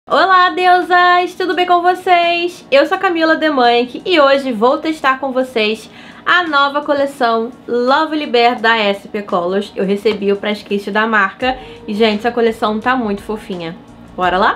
Olá, deusas! Tudo bem com vocês? Eu sou a Camila Demanck e hoje vou testar com vocês a nova coleção Lovely Bear da SP Colors. Eu recebi o press kit da marca e, gente, essa coleção tá muito fofinha. Bora lá?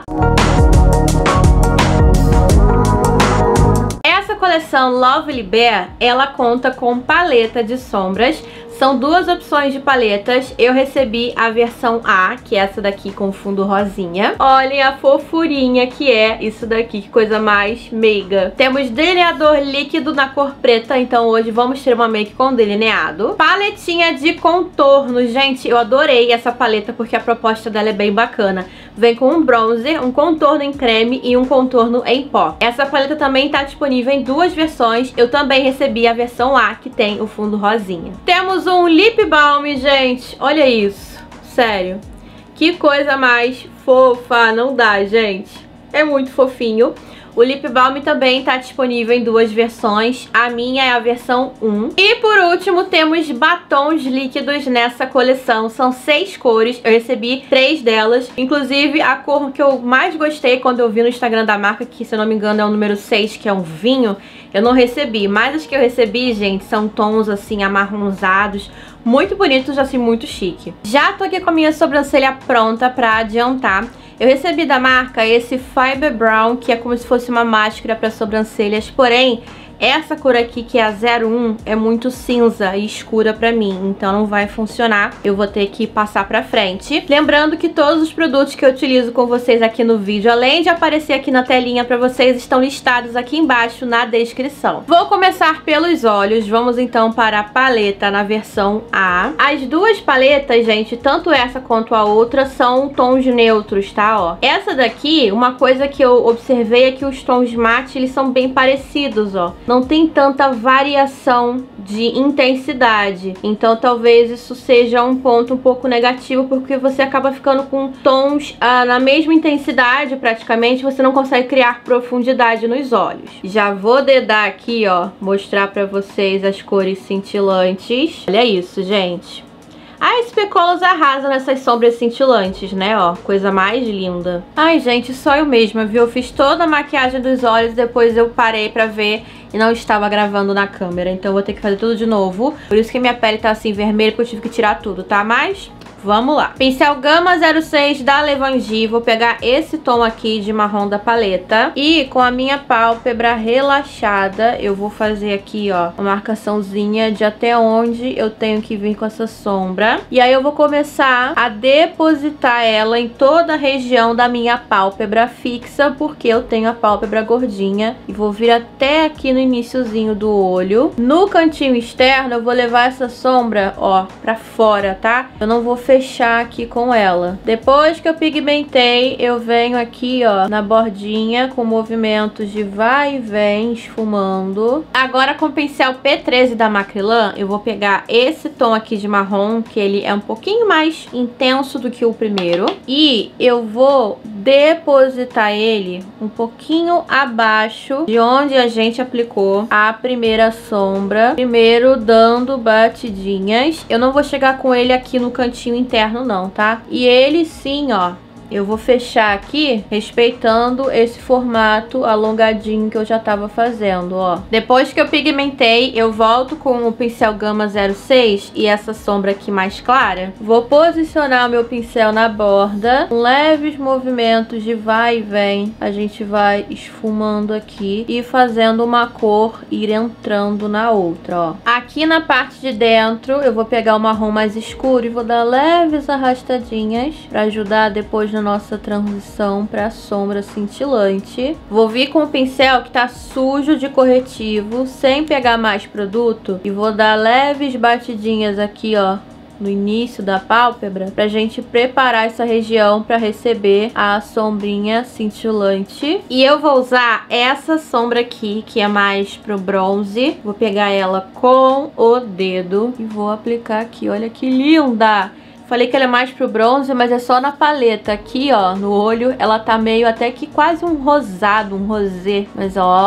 Essa coleção Lovely Bear, ela conta com paleta de sombras. São duas opções de paletas. Eu recebi a versão A, que é essa daqui com fundo rosinha. Olhem a fofurinha que é isso daqui, que coisa mais meiga. Temos delineador líquido na cor preta, então hoje vamos ter uma make com delineado. Paletinha de contorno. Gente, eu adorei essa paleta porque a proposta dela é bem bacana. Vem com um bronzer, um contorno em creme e um contorno em pó. Essa paleta também está disponível em duas versões. Eu também recebi a versão A, que tem o fundo rosinha. Temos um lip balm, gente. Olha isso. Sério. Que coisa mais fofa. Não dá, gente. É muito fofinho. O lip balm também está disponível em duas versões. A minha é a versão 1. E por último, temos batons líquidos nessa coleção. São 6 cores. Eu recebi 3 delas. Inclusive, a cor que eu mais gostei quando eu vi no Instagram da marca, que se eu não me engano é o número 6, que é um vinho, eu não recebi. Mas as que eu recebi, gente, são tons assim amarronzados, muito bonitos, assim, muito chique. Já tô aqui com a minha sobrancelha pronta pra adiantar. Eu recebi da marca esse Fiber Brown, que é como se fosse uma máscara para sobrancelhas, porém, essa cor aqui, que é a 01, é muito cinza e escura pra mim, então não vai funcionar. Eu vou ter que passar pra frente. Lembrando que todos os produtos que eu utilizo com vocês aqui no vídeo, além de aparecer aqui na telinha pra vocês, estão listados aqui embaixo na descrição. Vou começar pelos olhos. Vamos então para a paleta na versão A. As duas paletas, gente, tanto essa quanto a outra, são tons neutros, tá? Ó. Essa daqui, uma coisa que eu observei é que os tons mate, eles são bem parecidos, ó. Não tem tanta variação de intensidade. Então talvez isso seja um ponto um pouco negativo, porque você acaba ficando com tons na mesma intensidade praticamente. Você não consegue criar profundidade nos olhos. Já vou dedar aqui, ó, mostrar pra vocês as cores cintilantes. Olha isso, gente. A SP Colors arrasa nessas sombras cintilantes, né, ó, coisa mais linda. Ai, gente, só eu mesma, viu? Eu fiz toda a maquiagem dos olhos, depois eu parei pra ver e não estava gravando na câmera, então eu vou ter que fazer tudo de novo. Por isso que minha pele tá assim vermelha, porque eu tive que tirar tudo, tá? Mas vamos lá. Pincel Gama 06 da Levangie. Vou pegar esse tom aqui de marrom da paleta. E com a minha pálpebra relaxada, eu vou fazer aqui, ó, uma marcaçãozinha de até onde eu tenho que vir com essa sombra. E aí eu vou começar a depositar ela em toda a região da minha pálpebra fixa, porque eu tenho a pálpebra gordinha. E vou vir até aqui no iniciozinho do olho. No cantinho externo, eu vou levar essa sombra, ó, pra fora, tá? Eu não vou fechar aqui com ela. Depois que eu pigmentei, eu venho aqui, ó, na bordinha com movimentos de vai e vem, esfumando. Agora com o pincel P13 da Macrylan, eu vou pegar esse tom aqui de marrom, que ele é um pouquinho mais intenso do que o primeiro, e eu vou depositar ele um pouquinho abaixo de onde a gente aplicou a primeira sombra, primeiro dando batidinhas. Eu não vou chegar com ele aqui no cantinho interno não, tá? E ele sim, ó, eu vou fechar aqui, respeitando esse formato alongadinho que eu já tava fazendo, ó. Depois que eu pigmentei, eu volto com o pincel Gama 06 e essa sombra aqui mais clara. Vou posicionar o meu pincel na borda, com leves movimentos de vai e vem. A gente vai esfumando aqui e fazendo uma cor ir entrando na outra, ó. Aqui na parte de dentro, eu vou pegar o marrom mais escuro e vou dar leves arrastadinhas pra ajudar depois na nossa transição para sombra cintilante. Vou vir com o pincel que tá sujo de corretivo, sem pegar mais produto, e vou dar leves batidinhas aqui, ó, no início da pálpebra, pra gente preparar essa região para receber a sombrinha cintilante. E eu vou usar essa sombra aqui, que é mais pro bronze. Vou pegar ela com o dedo e vou aplicar aqui. Olha que linda! Falei que ela é mais pro bronze, mas é só na paleta. Aqui, ó, no olho, ela tá meio até que quase um rosado, um rosé. Mas, ó,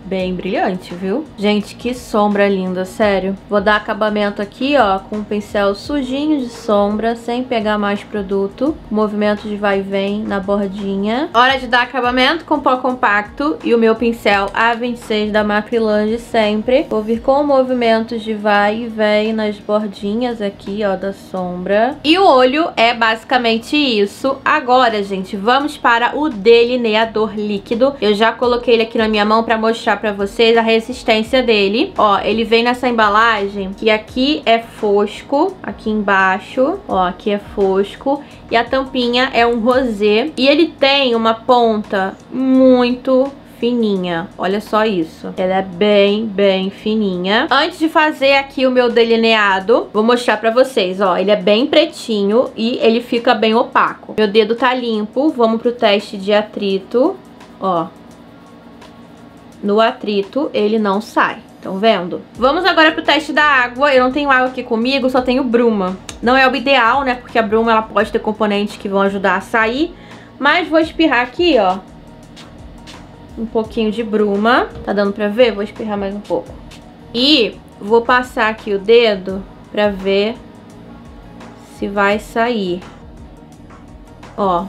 bem brilhante, viu? Gente, que sombra linda, sério. Vou dar acabamento aqui, ó, com um pincel sujinho de sombra, sem pegar mais produto. Movimento de vai e vem na bordinha. Hora de dar acabamento com pó compacto e o meu pincel A26 da Macrylan sempre. Vou vir com movimentos de vai e vem nas bordinhas aqui, ó, da sombra. E o olho é basicamente isso. Agora, gente, vamos para o delineador líquido. Eu já coloquei ele aqui na minha mão pra mostrar pra vocês a resistência dele. Ó, ele vem nessa embalagem que aqui é fosco, aqui embaixo, ó, aqui é fosco. E a tampinha é um rosé. E ele tem uma ponta muito fininha, olha só isso. Ela é bem fininha. Antes de fazer aqui o meu delineado, vou mostrar pra vocês, ó. Ele é bem pretinho e ele fica bem opaco. Meu dedo tá limpo, vamos pro teste de atrito, ó. No atrito, ele não sai. Estão vendo? Vamos agora pro teste da água. Eu não tenho água aqui comigo, só tenho bruma. Não é o ideal, né? Porque a bruma, ela pode ter componentes que vão ajudar a sair. Mas vou espirrar aqui, ó, um pouquinho de bruma. Tá dando pra ver? Vou espirrar mais um pouco. E vou passar aqui o dedo pra ver se vai sair. Ó.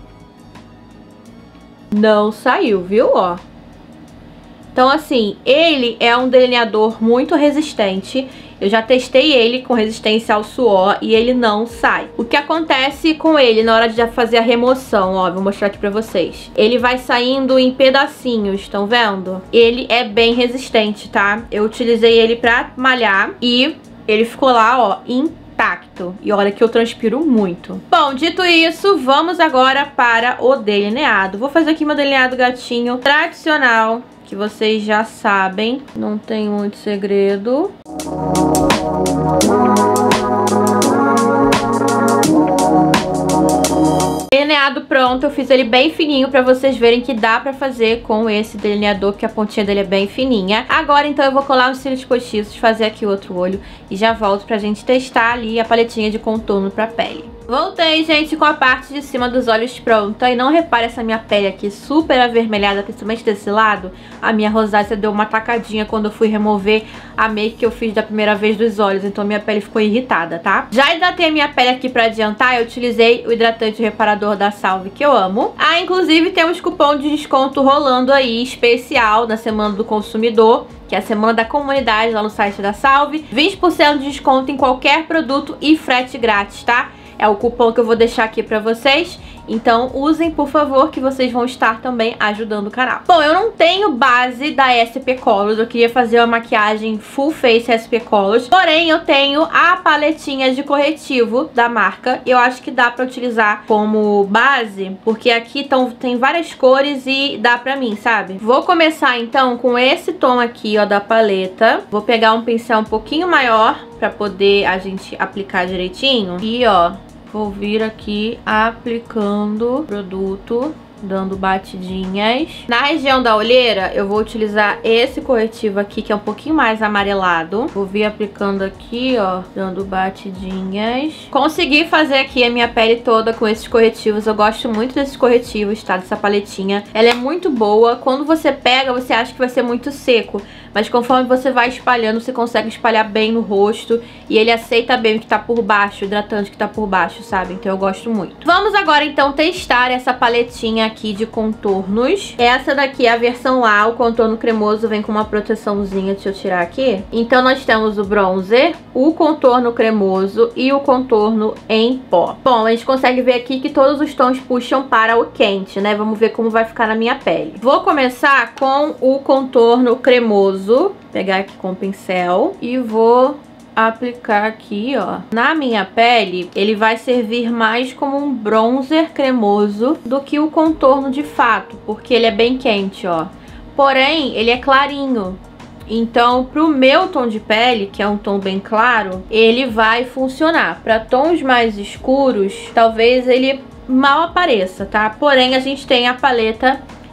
Não saiu, viu? Ó. Então, assim, ele é um delineador muito resistente. Eu já testei ele com resistência ao suor e ele não sai. O que acontece com ele na hora de fazer a remoção, ó, vou mostrar aqui pra vocês. Ele vai saindo em pedacinhos, estão vendo? Ele é bem resistente, tá? Eu utilizei ele pra malhar e ele ficou lá, ó, intacto. E olha que eu transpiro muito. Bom, dito isso, vamos agora para o delineado. Vou fazer aqui meu delineado gatinho tradicional, que vocês já sabem, não tem muito segredo. Delineado pronto, eu fiz ele bem fininho pra vocês verem que dá pra fazer com esse delineador, que a pontinha dele é bem fininha. Agora, então, eu vou colar os cílios postiços, fazer aqui outro olho e já volto pra gente testar ali a paletinha de contorno pra pele. Voltei, gente, com a parte de cima dos olhos pronta. E não repare essa minha pele aqui super avermelhada, principalmente desse lado. A minha rosácea deu uma tacadinha quando eu fui remover a make que eu fiz da primeira vez dos olhos. Então minha pele ficou irritada, tá? Já hidratei a minha pele aqui pra adiantar. Eu utilizei o hidratante reparador da Salve, que eu amo. Ah, inclusive temos cupom de desconto rolando aí, especial, na Semana do Consumidor, que é a semana da comunidade lá no site da Salve. 20% de desconto em qualquer produto e frete grátis, tá? É o cupom que eu vou deixar aqui pra vocês. Então usem, por favor, que vocês vão estar também ajudando o canal. Bom, eu não tenho base da SP Colors. Eu queria fazer uma maquiagem full face SP Colors. Porém, eu tenho a paletinha de corretivo da marca. Eu acho que dá pra utilizar como base, porque aqui tem várias cores e dá pra mim, sabe? Vou começar, então, com esse tom aqui, ó, da paleta. Vou pegar um pincel um pouquinho maior pra poder a gente aplicar direitinho. E, ó, vou vir aqui aplicando produto, dando batidinhas. Na região da olheira, eu vou utilizar esse corretivo aqui, que é um pouquinho mais amarelado. Vou vir aplicando aqui, ó, dando batidinhas. Consegui fazer aqui a minha pele toda com esses corretivos. Eu gosto muito desses corretivos, tá? Dessa paletinha. Ela é muito boa. Quando você pega, você acha que vai ser muito seco. Mas conforme você vai espalhando, você consegue espalhar bem no rosto. E ele aceita bem o que tá por baixo, o hidratante que tá por baixo, sabe? Então eu gosto muito. Vamos agora, então, testar essa paletinha aqui de contornos. Essa daqui é a versão A, o contorno cremoso vem com uma proteçãozinha. Deixa eu tirar aqui. Então nós temos o bronzer, o contorno cremoso e o contorno em pó. Bom, a gente consegue ver aqui que todos os tons puxam para o quente, né? Vamos ver como vai ficar na minha pele. Vou começar com o contorno cremoso. Pegar aqui com o pincel e vou aplicar aqui, ó. Na minha pele, ele vai servir mais como um bronzer cremoso do que o contorno de fato, porque ele é bem quente, ó. Porém, ele é clarinho. Então, pro meu tom de pele, que é um tom bem claro, ele vai funcionar. Para tons mais escuros, talvez ele mal apareça, tá? Porém, a gente tem a paleta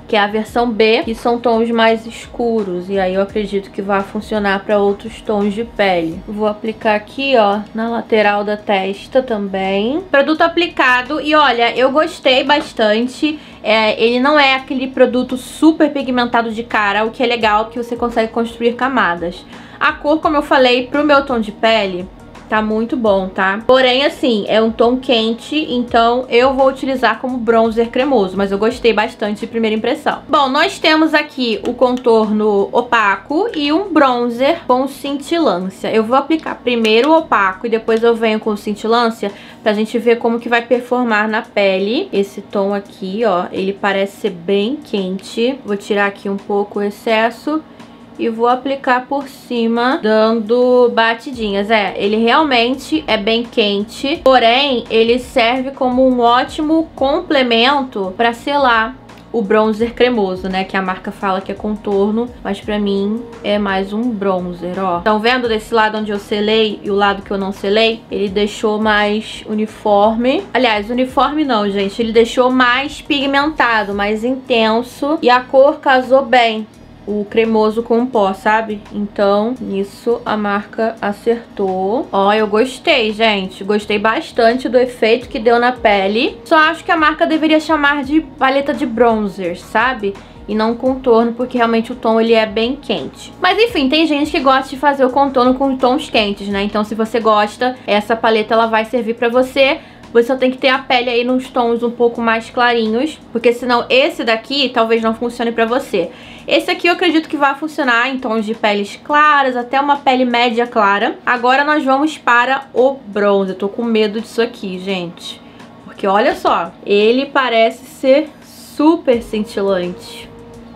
que é a versão B, que são tons mais escuros. E aí eu acredito que vai funcionar para outros tons de pele. Vou aplicar aqui, ó, na lateral da testa também. Produto aplicado. E olha, eu gostei bastante. Ele não é aquele produto super pigmentado de cara, o que é legal, porque você consegue construir camadas. A cor, como eu falei, pro meu tom de pele, tá muito bom, tá? Porém, assim, é um tom quente, então eu vou utilizar como bronzer cremoso, mas eu gostei bastante de primeira impressão. Bom, nós temos aqui o contorno opaco e um bronzer com cintilância. Eu vou aplicar primeiro o opaco e depois eu venho com o cintilância pra gente ver como que vai performar na pele. Esse tom aqui, ó, ele parece ser bem quente. Vou tirar aqui um pouco o excesso e vou aplicar por cima, dando batidinhas. Ele realmente é bem quente, porém, ele serve como um ótimo complemento para selar o bronzer cremoso, né? Que a marca fala que é contorno, mas pra mim é mais um bronzer, ó. Estão vendo desse lado onde eu selei e o lado que eu não selei? Ele deixou mais uniforme. Aliás, uniforme não, gente. Ele deixou mais pigmentado, mais intenso. E a cor casou bem. O cremoso com o pó, sabe? Então, nisso a marca acertou. Ó, eu gostei, gente. Gostei bastante do efeito que deu na pele. Só acho que a marca deveria chamar de paleta de bronzer, sabe? E não contorno, porque realmente o tom ele é bem quente. Mas enfim, tem gente que gosta de fazer o contorno com tons quentes, né? Então se você gosta, essa paleta ela vai servir pra você. Você só tem que ter a pele aí nos tons um pouco mais clarinhos, porque senão esse daqui talvez não funcione pra você. Esse aqui eu acredito que vai funcionar em tons de peles claras, até uma pele média clara. Agora nós vamos para o bronze. Eu tô com medo disso aqui, gente. Porque olha só, ele parece ser super cintilante.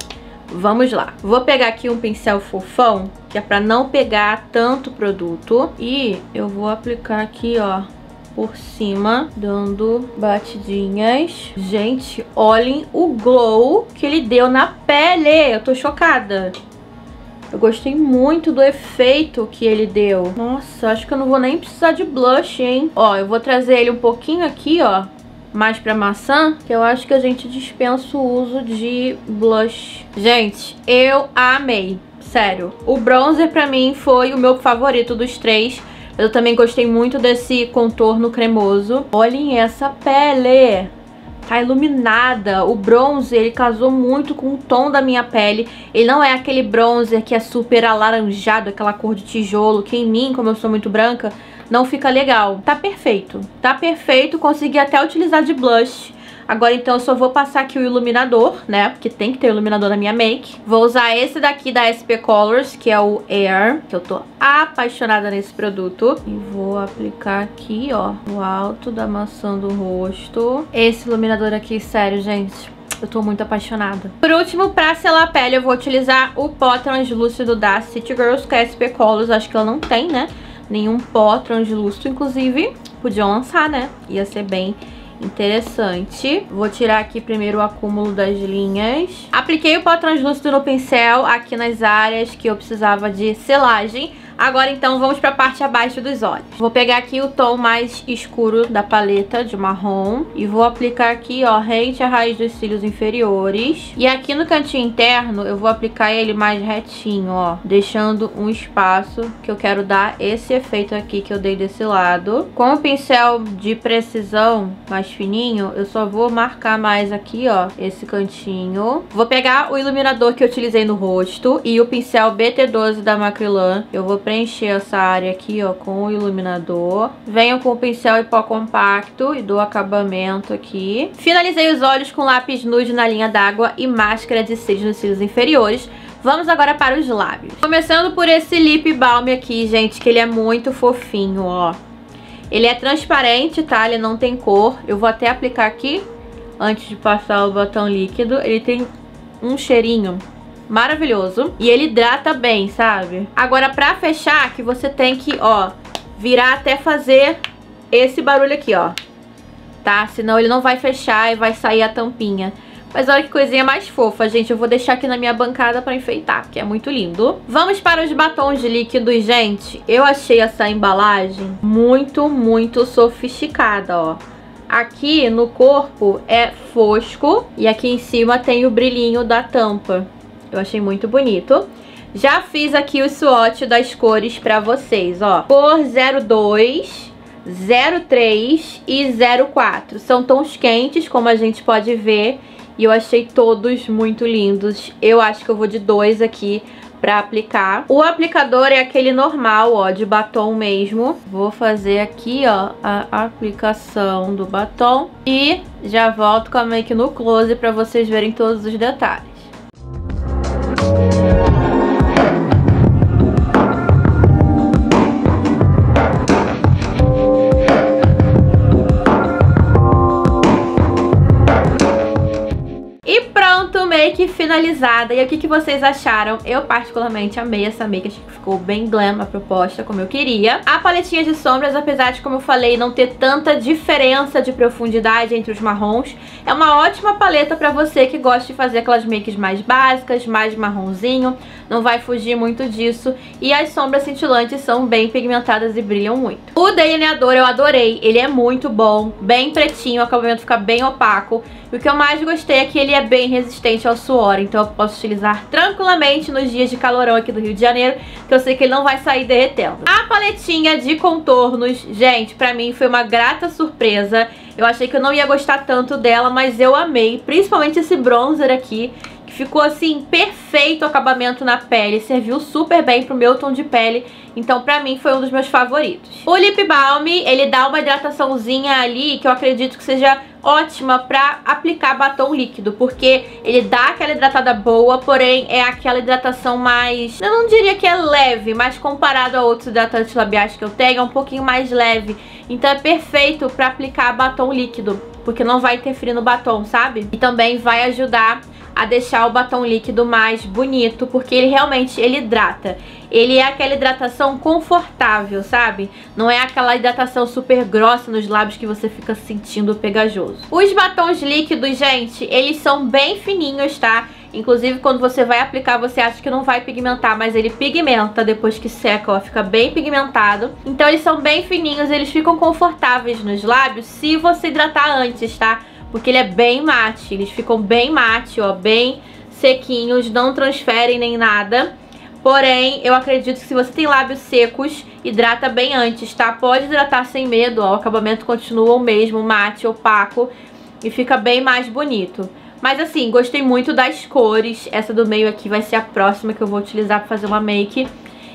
Vamos lá. Vou pegar aqui um pincel fofão, que é pra não pegar tanto produto. E eu vou aplicar aqui, ó, por cima, dando batidinhas. Gente, olhem o glow que ele deu na pele. Eu tô chocada. Eu gostei muito do efeito que ele deu. Nossa, acho que eu não vou nem precisar de blush, hein? Ó, eu vou trazer ele um pouquinho aqui, ó, mais pra maçã, que eu acho que a gente dispensa o uso de blush. Gente, eu amei. Sério, o bronzer pra mim foi o meu favorito dos três. Eu também gostei muito desse contorno cremoso. Olhem essa pele. Tá iluminada. O bronzer, ele casou muito com o tom da minha pele. Ele não é aquele bronzer que é super alaranjado, aquela cor de tijolo, que em mim, como eu sou muito branca, não fica legal. Tá perfeito. Tá perfeito. Consegui até utilizar de blush. Agora, então, eu só vou passar aqui o iluminador, né? Porque tem que ter iluminador na minha make. Vou usar esse daqui da SP Colors, que é o Air, que eu tô apaixonada nesse produto. E vou aplicar aqui, ó, no alto da maçã do rosto. Esse iluminador aqui, sério, gente, eu tô muito apaixonada. Por último, pra selar a pele, eu vou utilizar o pó translúcido da City Girls, que é a SP Colors. Acho que ela não tem, né? Nenhum pó translúcido, inclusive. Podiam lançar, né? Ia ser bem interessante. Vou tirar aqui primeiro o acúmulo das linhas. Apliquei o pó translúcido no pincel aqui nas áreas que eu precisava de selagem. Agora, então, vamos para a parte abaixo dos olhos. Vou pegar aqui o tom mais escuro da paleta de marrom e vou aplicar aqui, ó, rente à raiz dos cílios inferiores. E aqui no cantinho interno, eu vou aplicar ele mais retinho, ó, deixando um espaço que eu quero dar esse efeito aqui que eu dei desse lado. Com o pincel de precisão mais fininho, eu só vou marcar mais aqui, ó, esse cantinho. Vou pegar o iluminador que eu utilizei no rosto e o pincel BT12 da Macrylan. Eu vou preencher essa área aqui, ó, com o iluminador. Venho com o pincel em pó compacto e dou acabamento aqui. Finalizei os olhos com lápis nude na linha d'água e máscara de cílios nos cílios inferiores. Vamos agora para os lábios. Começando por esse lip balm aqui, gente, que ele é muito fofinho, ó. Ele é transparente, tá? Ele não tem cor. Eu vou até aplicar aqui antes de passar o batom líquido. Ele tem um cheirinho maravilhoso. E ele hidrata bem, sabe? Agora, pra fechar, que você tem que, ó, virar até fazer esse barulho aqui, ó. Tá? Senão ele não vai fechar e vai sair a tampinha. Mas olha que coisinha mais fofa, gente. Eu vou deixar aqui na minha bancada pra enfeitar, que é muito lindo. Vamos para os batons de líquidos, gente. Eu achei essa embalagem muito, muito sofisticada, ó. Aqui no corpo é fosco e aqui em cima tem o brilhinho da tampa. Eu achei muito bonito. Já fiz aqui o swatch das cores pra vocês, ó. Cor 02, 03 e 04. São tons quentes, como a gente pode ver. E eu achei todos muito lindos. Eu acho que eu vou de 2 aqui pra aplicar. O aplicador é aquele normal, ó, de batom mesmo. Vou fazer aqui, ó, a aplicação do batom. E já volto com a make no close pra vocês verem todos os detalhes. Make finalizada. E o que vocês acharam? Eu particularmente amei essa make, achei que ficou bem glam a proposta, como eu queria. A paletinha de sombras, apesar de, como eu falei, não ter tanta diferença de profundidade entre os marrons, é uma ótima paleta pra você que gosta de fazer aquelas makes mais básicas, mais marronzinho, não vai fugir muito disso. E as sombras cintilantes são bem pigmentadas e brilham muito. O delineador eu adorei, ele é muito bom, bem pretinho, o acabamento fica bem opaco. E o que eu mais gostei é que ele é bem resistente ao suor, então eu posso utilizar tranquilamente nos dias de calorão aqui do Rio de Janeiro, que eu sei que ele não vai sair derretendo. A paletinha de contornos, gente, pra mim foi uma grata surpresa. Eu achei que eu não ia gostar tanto dela, mas eu amei, principalmente esse bronzer aqui, que ficou assim, perfeito o acabamento na pele, serviu super bem pro meu tom de pele, então pra mim foi um dos meus favoritos. O Lip Balm, ele dá uma hidrataçãozinha ali, que eu acredito que seja ótima pra aplicar batom líquido, porque ele dá aquela hidratada boa, porém é aquela hidratação mais, eu não diria que é leve, mas comparado a outros hidratantes labiais que eu tenho, é um pouquinho mais leve, então é perfeito pra aplicar batom líquido, porque não vai interferir no batom, sabe? E também vai ajudar a deixar o batom líquido mais bonito, porque ele realmente, ele hidrata. Ele é aquela hidratação confortável, sabe? Não é aquela hidratação super grossa nos lábios que você fica sentindo pegajoso. Os batons líquidos, gente, eles são bem fininhos, tá? Inclusive, quando você vai aplicar, você acha que não vai pigmentar, mas ele pigmenta depois que seca, ó, fica bem pigmentado. Então eles são bem fininhos, eles ficam confortáveis nos lábios se você hidratar antes, tá? Porque ele é bem mate, eles ficam bem mate, ó, bem sequinhos, não transferem nem nada. Porém, eu acredito que se você tem lábios secos, hidrata bem antes, tá? Pode hidratar sem medo, ó, o acabamento continua o mesmo, mate, opaco, e fica bem mais bonito. Mas assim, gostei muito das cores, essa do meio aqui vai ser a próxima que eu vou utilizar pra fazer uma make.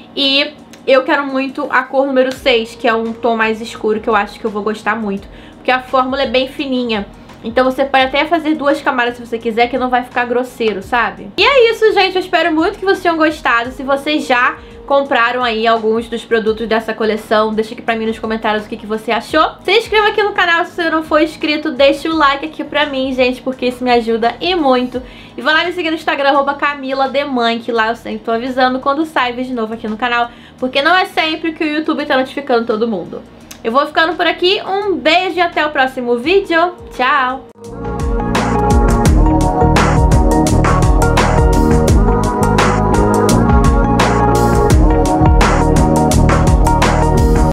E eu quero muito a cor número 6, que é um tom mais escuro, que eu acho que eu vou gostar muito, porque a fórmula é bem fininha. Então você pode até fazer 2 camadas se você quiser, que não vai ficar grosseiro, sabe? E é isso, gente. Eu espero muito que vocês tenham gostado. Se vocês já compraram aí alguns dos produtos dessa coleção, deixa aqui pra mim nos comentários o que você achou. Se inscreva aqui no canal se você não for inscrito. Deixa o like aqui pra mim, gente, porque isso me ajuda e muito. E vai lá me seguir no Instagram, @CamilaDeMãe, que lá eu sempre tô avisando quando sai vídeo novo aqui no canal, porque não é sempre que o YouTube tá notificando todo mundo. Eu vou ficando por aqui, um beijo e até o próximo vídeo. Tchau!